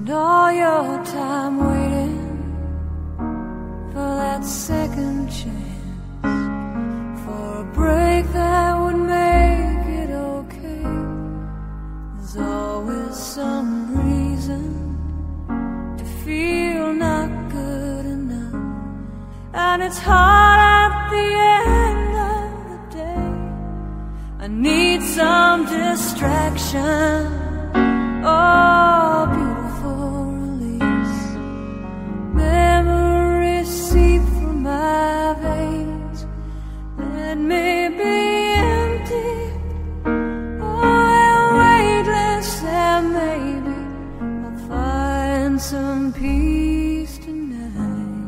spend all your time waiting for that second chance, for a break that would make it okay. There's always some reason to feel not good enough, and it's hard at the end of the day. I need some distraction, oh, beautiful release. Memories seep through my veins. Let me be empty, oh, and weightless, and maybe I'll find some peace tonight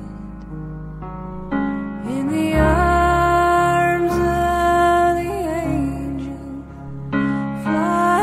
in the arms of the angel. Fly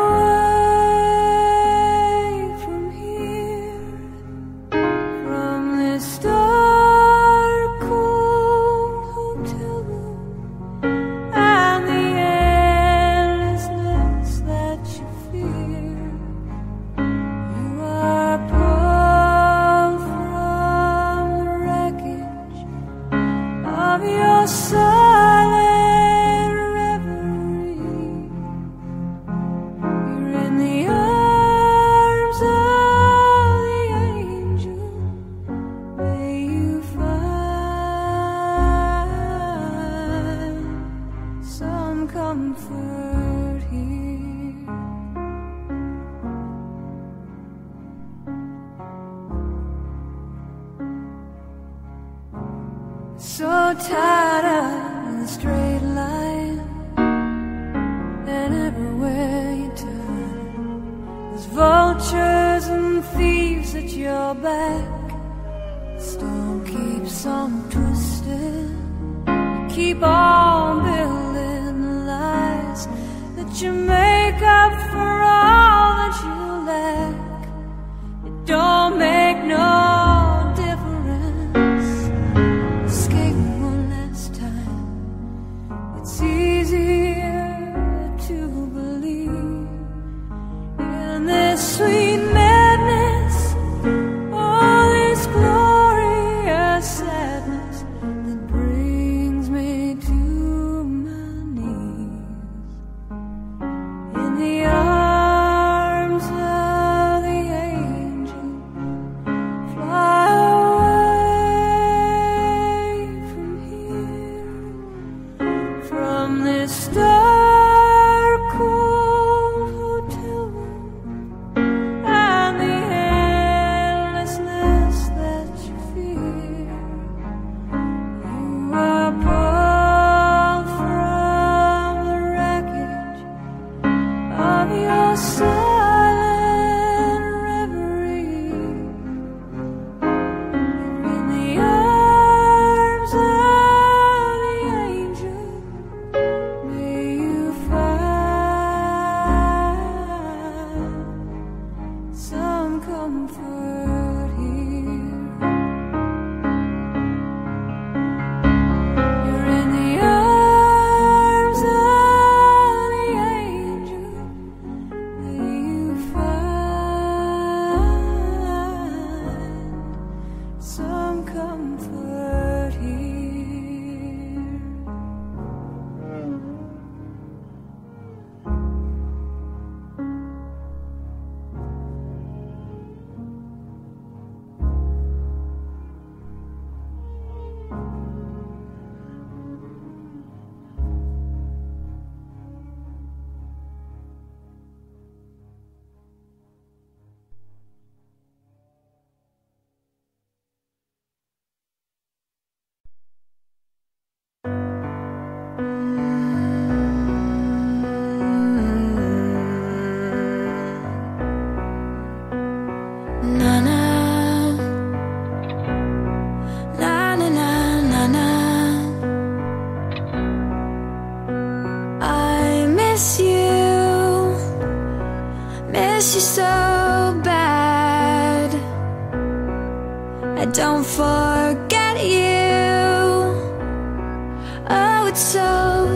away from here, from this dark, cold hotel room, and the endlessness that you fear. You are pulled from the wreckage of your silent reverie. You're in the arms of the angel. May you find some comfort here. So tired of the straight line, and everywhere you turn, there's vultures and thieves at your back. Storm keeps on twisting. You keep on building the lies that you make up for all that you lack. It don't make no difference. Escape one last time. It's easier to believe in this sweet madness, all this glorious sadness that brings me to my knees. In the arms of the angel, fly away from here, from this dark, cold hotel room, and the endlessness that you fear. You are pulled from the wreckage of your silent reverie. You're in the arms of the angel. May you find some comfort here. You're in the arms of the angel. May you find some comfort here. Na na na na na na na. I miss you so bad. I don't forget you. Oh, it's so